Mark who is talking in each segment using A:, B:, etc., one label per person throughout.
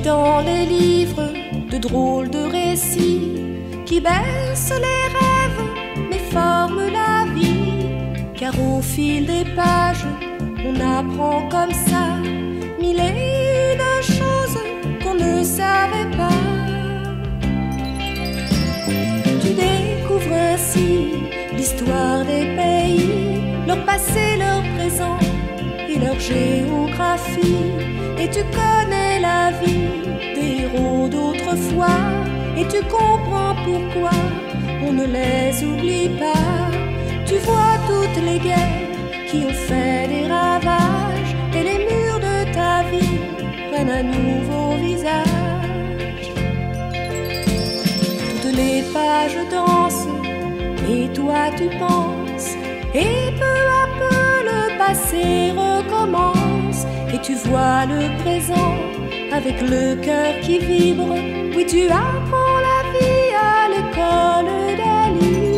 A: dans les livres de drôles de récits qui baissent les rêves mais forment la vie. Car au fil des pages, on apprend comme ça mille et une choses qu'on ne savait pas. Tu découvres ainsi l'histoire des pays, leur passé, leur présent et leur géographie. Et tu connais la vie des héros d'autrefois, et tu comprends pourquoi on ne les oublie pas. Tu vois toutes les guerres qui ont fait des ravages, et les murs de ta vie prennent un nouveau visage. Toutes les pages dansent, et toi tu penses, et peu à peu le passé recommence. Et tu vois le présent avec le cœur qui vibre. Oui, tu apprends la vie à l'école des livres.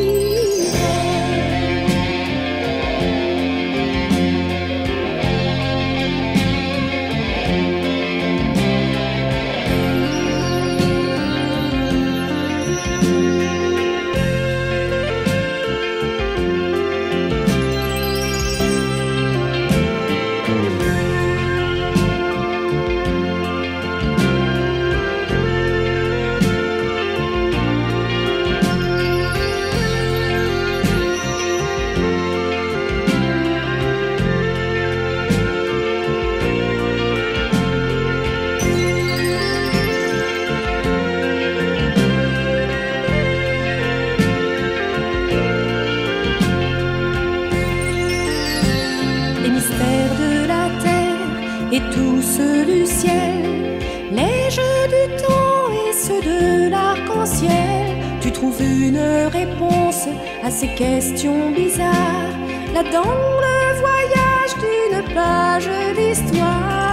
A: Et tous ceux du ciel, les jeux du temps et ceux de l'arc-en-ciel. Tu trouves une réponse à ces questions bizarres là dans le voyage d'une page d'histoire.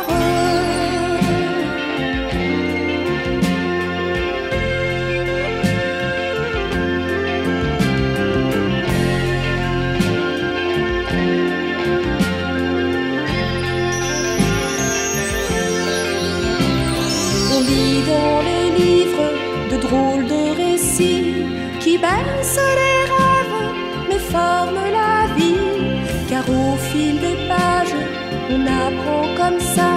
A: Dans les livres de drôles de récits qui baissent les rêves mais forment la vie. Car au fil des pages, on apprend comme ça